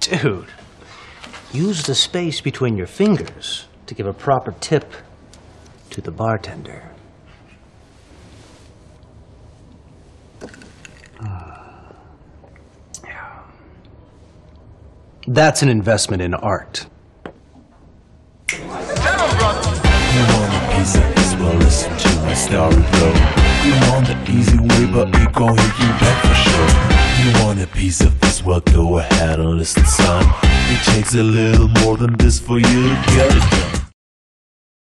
Dude, use the space between your fingers to give a proper tip to the bartender. That's an investment in art. You want a piece of this? Well, listen to my story, bro. You want the easy way, but it gon' hit you back for sure. You want a piece of this? Well, go ahead and listen, son. It takes a little more than this for you to get it done.